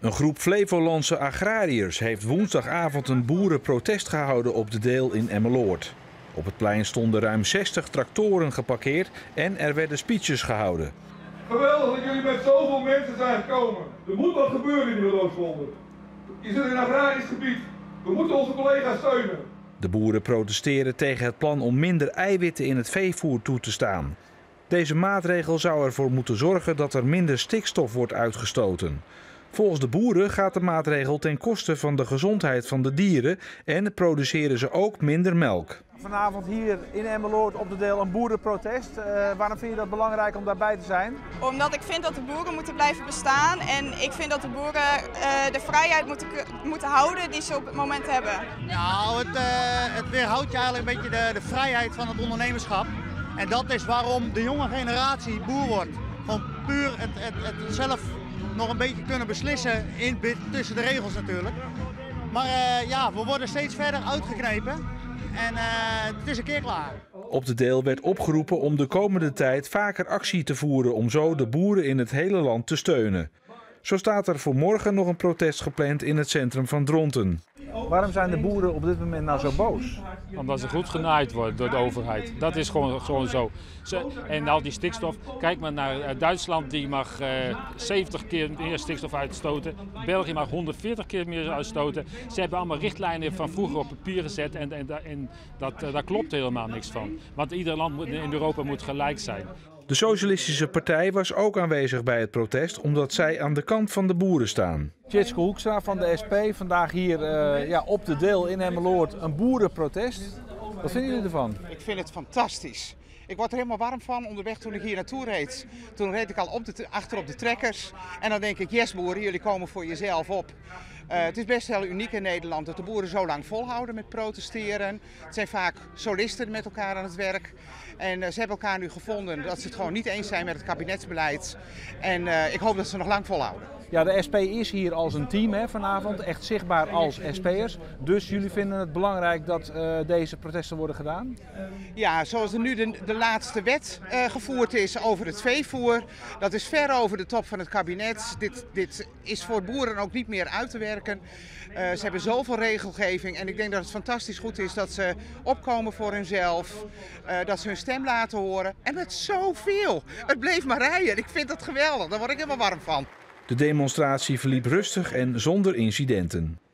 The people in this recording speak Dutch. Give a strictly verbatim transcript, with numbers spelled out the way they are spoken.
Een groep Flevolandse agrariërs heeft woensdagavond een boerenprotest gehouden op de Deel in Emmeloord. Op het plein stonden ruim zestig tractoren geparkeerd en er werden speeches gehouden. Geweldig dat jullie met zoveel mensen zijn gekomen. Er moet wat gebeuren in die Midden-Oosten. Je zit in een agrarisch gebied. We moeten onze collega's steunen. De boeren protesteren tegen het plan om minder eiwitten in het veevoer toe te staan. Deze maatregel zou ervoor moeten zorgen dat er minder stikstof wordt uitgestoten. Volgens de boeren gaat de maatregel ten koste van de gezondheid van de dieren en produceren ze ook minder melk. Vanavond hier in Emmeloord op de Deel een boerenprotest. Uh, waarom vind je dat belangrijk om daarbij te zijn? Omdat ik vind dat de boeren moeten blijven bestaan en ik vind dat de boeren uh, de vrijheid moeten, moeten houden die ze op het moment hebben. Nou, het, uh, het weerhoudt je eigenlijk een beetje de, de vrijheid van het ondernemerschap. En dat is waarom de jonge generatie boer wordt. Gewoon puur het, het, het zelf nog een beetje kunnen beslissen, in, tussen de regels natuurlijk. Maar uh, ja, we worden steeds verder uitgeknepen en uh, het is een keer klaar. Op de Deel werd opgeroepen om de komende tijd vaker actie te voeren om zo de boeren in het hele land te steunen. Zo staat er voor morgen nog een protest gepland in het centrum van Dronten. Waarom zijn de boeren op dit moment nou zo boos? Omdat ze goed genaaid worden door de overheid. Dat is gewoon, gewoon zo. Ze, en al die stikstof. Kijk maar naar Duitsland, die mag uh, zeventig keer meer stikstof uitstoten. België mag honderdveertig keer meer uitstoten. Ze hebben allemaal richtlijnen van vroeger op papier gezet en, en, en dat, uh, daar klopt helemaal niks van. Want ieder land in Europa moet gelijk zijn. De Socialistische Partij was ook aanwezig bij het protest omdat zij aan de kant van de boeren staan. Tjitske Hoekstra van de S P, vandaag hier uh, ja, op de Deel in Emmeloord een boerenprotest. Wat vinden jullie ervan? Ik vind het fantastisch. Ik word er helemaal warm van onderweg toen ik hier naartoe reed. Toen reed ik al op de, achter op de trekkers. En dan denk ik, yes boeren, jullie komen voor jezelf op. Uh, het is best wel uniek in Nederland dat de boeren zo lang volhouden met protesteren. Het zijn vaak solisten met elkaar aan het werk. En uh, ze hebben elkaar nu gevonden dat ze het gewoon niet eens zijn met het kabinetsbeleid. En uh, ik hoop dat ze nog lang volhouden. Ja, de S P is hier als een team hè, vanavond, echt zichtbaar als S P'ers. Dus jullie vinden het belangrijk dat uh, deze protesten worden gedaan? Ja, zoals er nu de, de laatste wet uh, gevoerd is over het veevoer. Dat is ver over de top van het kabinet. Dit, dit is voor boeren ook niet meer uit te werken. Uh, ze hebben zoveel regelgeving en ik denk dat het fantastisch goed is dat ze opkomen voor hunzelf. Uh, dat ze hun stem laten horen. En met zoveel. Het bleef maar rijden. Ik vind dat geweldig. Daar word ik helemaal warm van. De demonstratie verliep rustig en zonder incidenten.